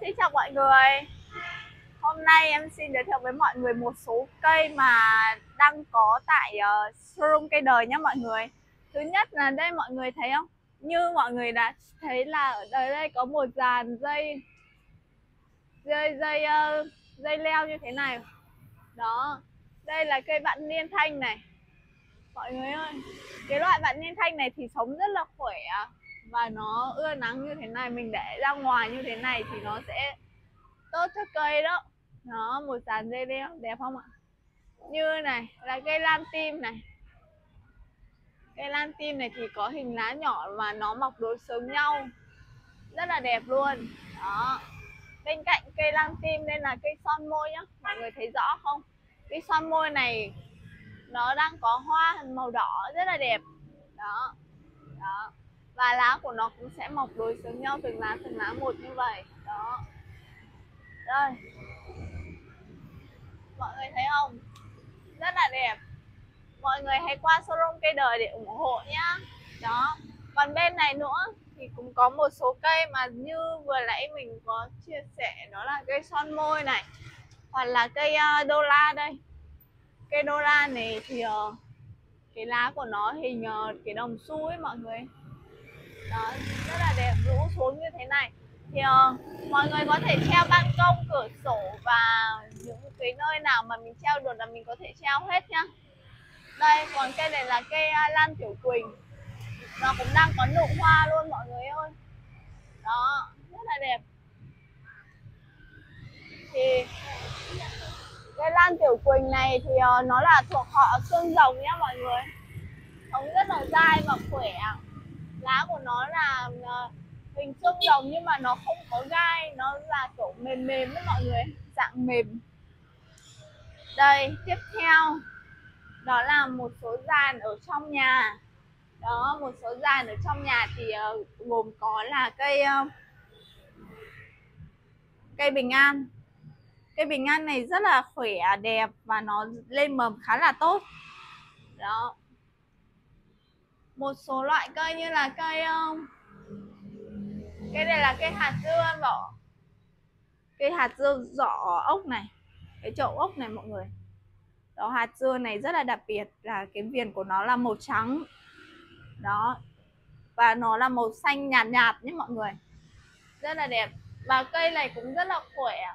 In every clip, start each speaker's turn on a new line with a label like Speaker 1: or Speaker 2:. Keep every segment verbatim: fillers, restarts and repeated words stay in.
Speaker 1: Xin chào mọi người. Hôm nay em xin giới thiệu với mọi người một số cây mà đang có tại uh, showroom cây đời nhé mọi người. Thứ nhất là đây mọi người thấy không? Như mọi người đã thấy là ở đây, đây có một dàn dây dây dây uh, dây leo như thế này. Đó. Đây là cây vạn niên thanh này. Mọi người ơi, cái loại vạn niên thanh này thì sống rất là khỏe và nó ưa nắng như thế này, mình để ra ngoài như thế này thì nó sẽ tốt cho cây đó. Nó một dàn dây leo đẹp không ạ? Như này là cây lan tim này. Cây lan tim này thì có hình lá nhỏ và nó mọc đối xứng nhau, rất là đẹp luôn. Đó. Bên cạnh cây lan tim đây là cây son môi nhá. Mọi người thấy rõ không? Cây son môi này nó đang có hoa màu đỏ rất là đẹp. Đó. Đó. Và lá của nó cũng sẽ mọc đối xứng nhau từng lá từng lá một như vậy. Đó. Đây. Mọi người thấy không? Rất là đẹp. Mọi người hãy qua showroom cây đời để ủng hộ nhá. Đó. Còn bên này nữa thì cũng có một số cây mà như vừa nãy mình có chia sẻ, đó là cây son môi này, hoặc là cây uh, đô la đây. Cây đô la này thì uh, cái lá của nó hình uh, cái đồng xu ấy mọi người. Đó, rất là đẹp, rũ xuống như thế này. Thì uh, mọi người có thể treo ban công, cửa sổ và những cái nơi nào mà mình treo được là mình có thể treo hết nhá. Đây, còn cây này là cây uh, lan tiểu quỳnh. Nó cũng đang có nụ hoa luôn mọi người ơi. Đó, rất là đẹp. Thì cây lan tiểu quỳnh này thì uh, nó là thuộc họ xương rồng nhá mọi người. Sống rất là dai và khỏe. Lá của nó là uh, hình xương rồng nhưng mà nó không có gai, nó là kiểu mềm mềm đấy mọi người, dạng mềm. Đây, tiếp theo đó là một số dàn ở trong nhà. Đó, một số dàn ở trong nhà thì uh, gồm có là cây uh, cây bình an. Cây bình an này rất là khỏe, đẹp và nó lên mầm khá là tốt. Đó. Một số loại cây như là cây uh, cây này là cây hạt dưa vỏ. Cây hạt dưa giỏ ốc này, cái chậu ốc này mọi người. Đó, hạt dưa này rất là đặc biệt là cái viền của nó là màu trắng. Đó. Và nó là màu xanh nhạt nhạt nhé mọi người. Rất là đẹp. Và cây này cũng rất là khỏe.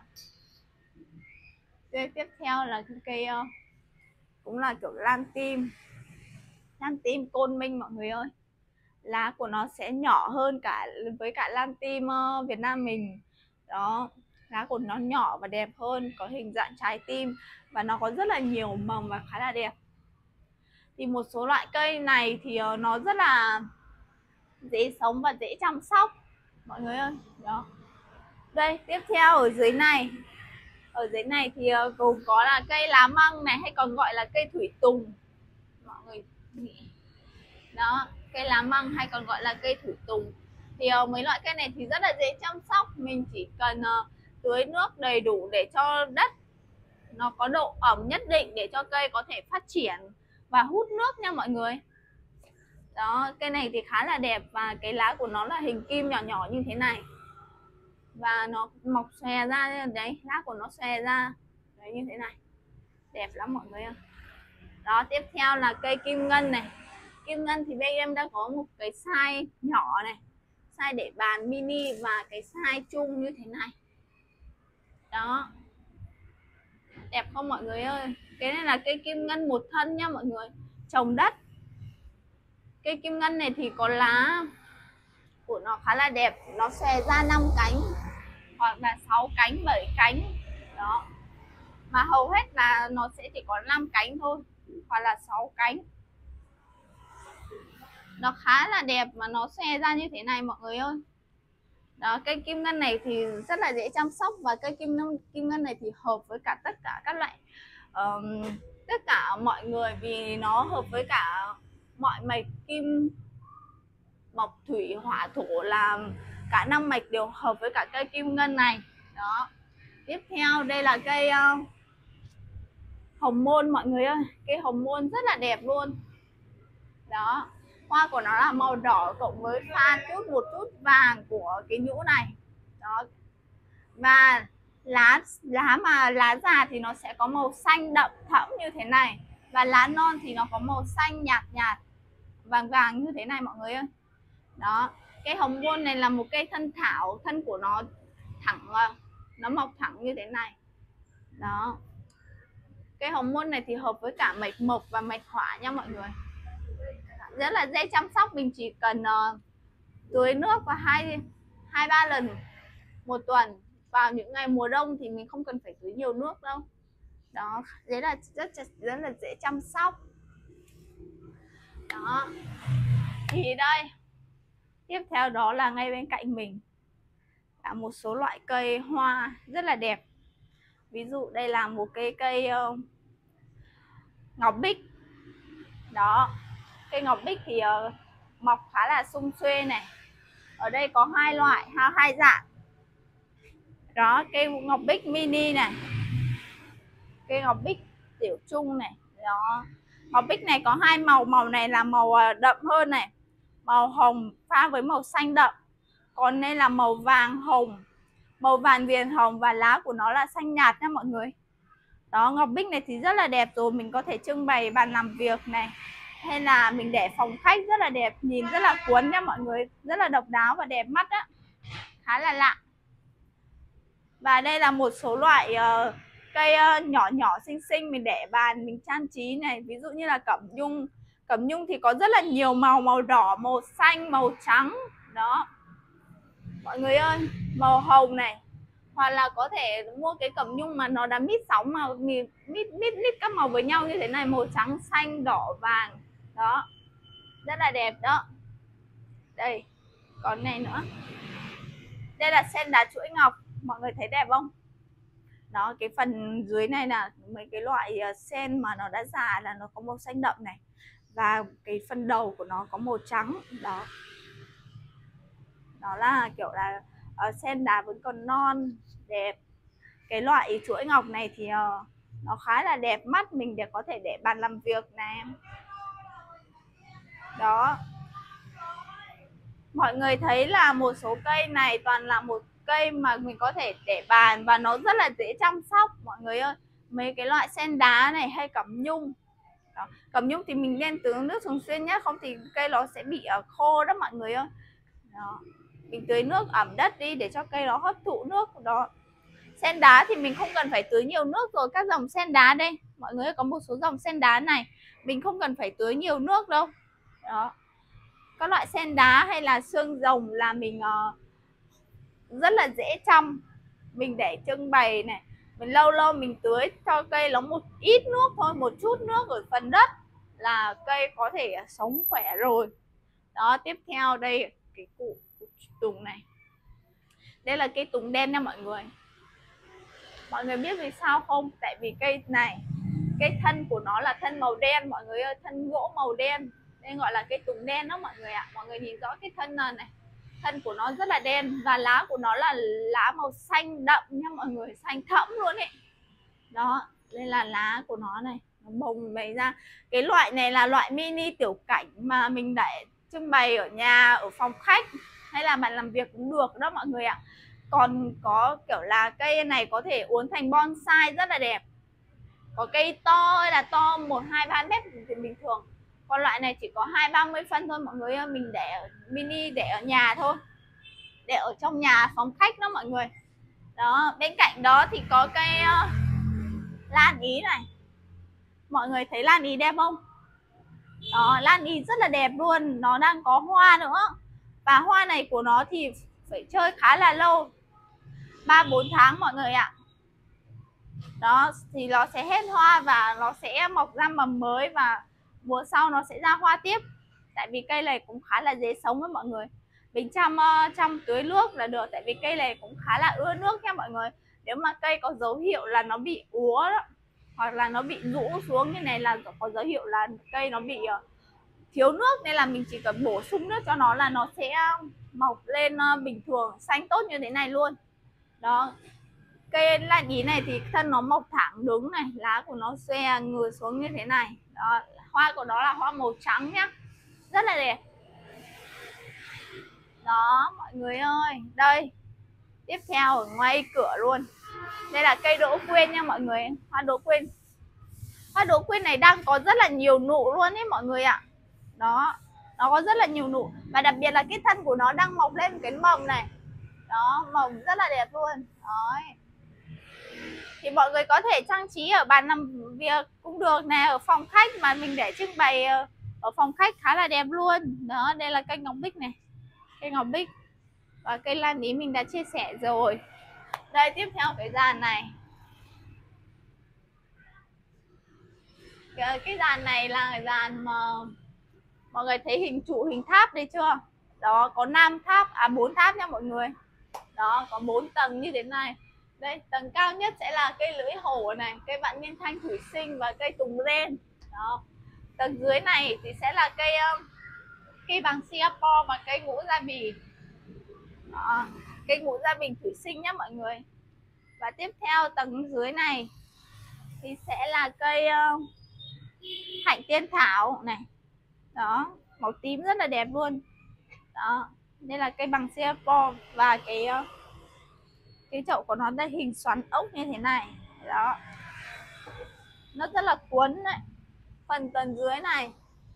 Speaker 1: Cây tiếp theo là cây uh, cũng là kiểu lan tim. Lan tim Côn Minh mọi người ơi. Lá của nó sẽ nhỏ hơn cả với cả lan tim uh, Việt Nam mình. Đó. Lá của nó nhỏ và đẹp hơn, có hình dạng trái tim và nó có rất là nhiều mầm và khá là đẹp. Thì một số loại cây này thì uh, nó rất là dễ sống và dễ chăm sóc mọi người ơi. Đó. Đây, tiếp theo ở dưới này. Ở dưới này thì uh, gồm có là cây lá măng này, hay còn gọi là cây thủy tùng. Mọi người nghĩ. Đó, cây lá măng hay còn gọi là cây thủy tùng. Thì uh, mấy loại cây này thì rất là dễ chăm sóc, mình chỉ cần uh, tưới nước đầy đủ để cho đất nó có độ ẩm nhất định để cho cây có thể phát triển và hút nước nha mọi người. Đó, cây này thì khá là đẹp và cái lá của nó là hình kim nhỏ nhỏ như thế này. Và nó mọc xòe ra đấy, lá của nó xòe ra đấy, như thế này. Đẹp lắm mọi người ơi. Đó, tiếp theo là cây kim ngân này. Kim ngân thì bên em đã có một cái size nhỏ này, size để bàn mini và cái size chung như thế này. Đó. Đẹp không mọi người ơi. Cái này là cây kim ngân một thân nha mọi người, trồng đất. Cây kim ngân này thì có lá của nó khá là đẹp, nó xòe ra năm cánh hoặc là sáu cánh, bảy cánh. Đó. Mà hầu hết là nó sẽ chỉ có năm cánh thôi, hoặc là sáu cánh. Nó khá là đẹp mà nó xòe ra như thế này mọi người ơi. Đó, cây kim ngân này thì rất là dễ chăm sóc và cây kim ngân kim ngân này thì hợp với cả tất cả các loại um, tất cả mọi người, vì nó hợp với cả mọi mạch kim mộc thủy hỏa thổ, là cả năm mạch đều hợp với cả cây kim ngân này. Đó. Tiếp theo đây là cây uh, hồng môn mọi người ơi. Cây hồng môn rất là đẹp luôn. Đó. Hoa của nó là màu đỏ cộng với pha chút một chút vàng của cái nhũ này. Đó. Và lá lá mà lá già thì nó sẽ có màu xanh đậm thẫm như thế này, và lá non thì nó có màu xanh nhạt nhạt vàng vàng như thế này mọi người ơi. Đó, cây hồng buôn này là một cây thân thảo, thân của nó thẳng, nó mọc thẳng như thế này. Đó, cây hồng buôn này thì hợp với cả mạch mộc và mạch hỏa nha mọi người, rất là dễ chăm sóc. Mình chỉ cần uh, tưới nước vào hai hai ba lần một tuần. Vào những ngày mùa đông thì mình không cần phải tưới nhiều nước đâu. Đó, đấy là rất rất là dễ chăm sóc. Đó, thì đây tiếp theo đó là ngay bên cạnh mình là một số loại cây hoa rất là đẹp. Ví dụ đây là một cái cây uh, ngọc bích. Đó, cây ngọc bích thì uh, mọc khá là sum xuê này. Ở đây có hai loại, hai, hai dạng. Đó, cây ngọc bích mini này, cây ngọc bích tiểu trung này. Đó, ngọc bích này có hai màu, màu này là màu đậm hơn này, màu hồng pha với màu xanh đậm, còn đây là màu vàng hồng, màu vàng viền hồng, và lá của nó là xanh nhạt nha mọi người. Đó, ngọc bích này thì rất là đẹp rồi, mình có thể trưng bày bàn làm việc này, hay là mình để phòng khách rất là đẹp, nhìn rất là cuốn nha mọi người, rất là độc đáo và đẹp mắt á, khá là lạ. Và đây là một số loại uh, cây uh, nhỏ nhỏ xinh xinh mình để bàn mình trang trí này, ví dụ như là cẩm nhung. Cẩm nhung thì có rất là nhiều màu, màu đỏ, màu xanh, màu trắng. Đó mọi người ơi, màu hồng này, hoặc là có thể mua cái cẩm nhung mà nó đã mít sóng, màu mít mít mít các màu với nhau như thế này, màu trắng, xanh, đỏ, vàng. Đó, rất là đẹp đó. Đây còn này nữa, đây là sen đá chuỗi ngọc, mọi người thấy đẹp không? Đó, cái phần dưới này là mấy cái loại sen mà nó đã già là nó có màu xanh đậm này, và cái phần đầu của nó có màu trắng. Đó, đó là kiểu là uh, sen đá vẫn còn non đẹp. Cái loại chuỗi ngọc này thì uh, nó khá là đẹp mắt, mình để có thể để bàn làm việc này. Đó, mọi người thấy là một số cây này toàn là một cây mà mình có thể để bàn và nó rất là dễ chăm sóc mọi người ơi. Mấy cái loại sen đá này hay cẩm nhung. Đó, cẩm nhung thì mình nên tưới nước thường xuyên nhé, không thì cây nó sẽ bị uh, khô đó mọi người ơi. Đó, mình tưới nước ẩm đất đi để cho cây nó hấp thụ nước. Đó, sen đá thì mình không cần phải tưới nhiều nước rồi. Các dòng sen đá đây mọi người ơi, có một số dòng sen đá này mình không cần phải tưới nhiều nước đâu. Đó, các loại sen đá hay là xương rồng là mình uh, rất là dễ chăm, mình để trưng bày này, mình lâu lâu mình tưới cho cây nó một ít nước thôi, một chút nước ở phần đất là cây có thể sống khỏe rồi. Đó, tiếp theo đây cái củ tùng này, đây là cây tùng đen nha mọi người. Mọi người biết vì sao không? Tại vì cây này, cây thân của nó là thân màu đen mọi người ơi, thân gỗ màu đen nên gọi là cây tùng đen đó mọi người ạ. À, mọi người nhìn rõ cái thân này, này, thân của nó rất là đen và lá của nó là lá màu xanh đậm nha mọi người, xanh thẫm luôn ấy. Đó, đây là lá của nó này, nó bồng bày ra. Cái loại này là loại mini tiểu cảnh mà mình để trưng bày ở nhà, ở phòng khách hay là bạn làm việc cũng được đó mọi người ạ. À, còn có kiểu là cây này có thể uốn thành bonsai rất là đẹp. Có cây to hay là to một hai ba mét thì bình thường. Còn loại này chỉ có hai ba mươi phân thôi mọi người ơi, mình để ở mini, để ở nhà thôi, để ở trong nhà phòng khách đó mọi người. Đó, bên cạnh đó thì có cây uh, lan ý này. Mọi người thấy lan ý đẹp không? Đó, lan ý rất là đẹp luôn, nó đang có hoa nữa. Và hoa này của nó thì phải chơi khá là lâu, ba bốn tháng mọi người ạ. Đó, thì nó sẽ hết hoa và nó sẽ mọc ra mầm mới, và mùa sau nó sẽ ra hoa tiếp. Tại vì cây này cũng khá là dễ sống với mọi người. Mình chăm uh, chăm tưới nước là được, tại vì cây này cũng khá là ưa nước nha mọi người. Nếu mà cây có dấu hiệu là nó bị úa đó, hoặc là nó bị rũ xuống như này là có dấu hiệu là cây nó bị uh, thiếu nước, nên là mình chỉ cần bổ sung nước cho nó là nó sẽ mọc lên uh, bình thường, xanh tốt như thế này luôn. Đó, cây lan ý này thì thân nó mọc thẳng đứng này, lá của nó xòe ngửa xuống như thế này. Đó, hoa của nó là hoa màu trắng nhá, rất là đẹp. Đó mọi người ơi, đây Tiếp theo ở ngay cửa luôn, đây là cây đỗ quyên nha mọi người. Hoa đỗ quyên, hoa đỗ quyên này đang có rất là nhiều nụ luôn ấy mọi người ạ. Đó, nó có rất là nhiều nụ, và đặc biệt là cái thân của nó đang mọc lên cái mầm này. Đó, mầm rất là đẹp luôn. Đấy, thì mọi người có thể trang trí ở bàn làm việc cũng được nè, ở phòng khách mà mình để trưng bày ở phòng khách khá là đẹp luôn. Đó, đây là cây ngọc bích này, cây ngọc bích, và cây lan ý mình đã chia sẻ rồi. Đây, tiếp theo cái dàn này, cái, cái dàn này là dàn mà mọi người thấy hình trụ hình tháp đây chưa? Đó, có năm tháp, à bốn tháp nha mọi người. Đó, có bốn tầng như thế này. Đây, tầng cao nhất sẽ là cây lưỡi hổ này, cây vạn niên thanh thủy sinh và cây tùng ren. Đó, tầng dưới này thì sẽ là cây um, cây vàng Singapore và cây ngũ gia bì. Đó, cây ngũ gia bình thủy sinh nhé mọi người. Và tiếp theo tầng dưới này thì sẽ là cây uh, hạnh tiên thảo này. Đó, màu tím rất là đẹp luôn. Đó, đây là cây bằng Singapore, và cái uh, cái chậu của nó đây hình xoắn ốc như thế này. Đó, nó rất là cuốn đấy. Phần tầng dưới này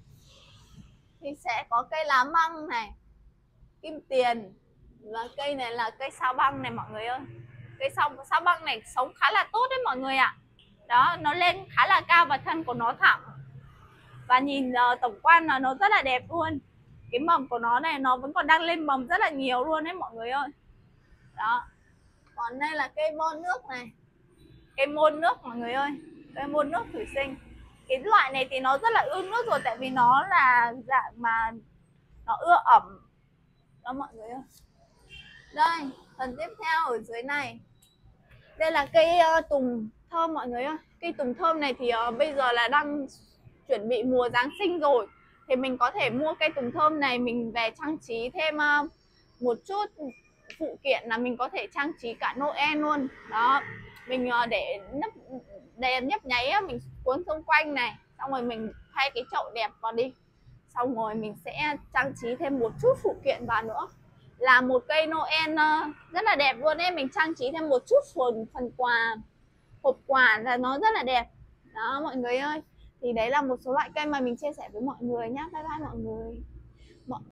Speaker 1: thì sẽ có cây lá măng này, kim tiền, và cây này là cây sao băng này mọi người ơi. Cây sao, sao băng này sống khá là tốt đấy mọi người ạ. Đó, nó lên khá là cao và thân của nó thẳng, và nhìn uh, tổng quan là nó rất là đẹp luôn. Cái mầm của nó này nó vẫn còn đang lên mầm rất là nhiều luôn đấy mọi người ơi. Đó, còn đây là cây môn nước này, cây môn nước mọi người ơi, cây môn nước thủy sinh. Cái loại này thì nó rất là ưa nước rồi, tại vì nó là dạng mà nó ưa ẩm đó mọi người ơi. Đây, phần tiếp theo ở dưới này, đây là cây uh, tùng thơm mọi người ơi. Cây tùng thơm này thì uh, bây giờ là đang chuẩn bị mùa Giáng sinh rồi, thì mình có thể mua cây tùng thơm này mình về trang trí thêm uh, một chút phụ kiện, là mình có thể trang trí cả Noel luôn. Đó, mình uh, để nấp đèn nhấp nháy mình cuốn xung quanh này, xong rồi mình thay cái chậu đẹp vào đi, xong rồi mình sẽ trang trí thêm một chút phụ kiện vào nữa, là một cây Noel uh, rất là đẹp luôn ấy. Mình trang trí thêm một chút phần phần quà, hộp quà là nó rất là đẹp. Đó mọi người ơi, thì đấy là một số loại cây mà mình chia sẻ với mọi người nhé. Bye bye mọi người. Mọi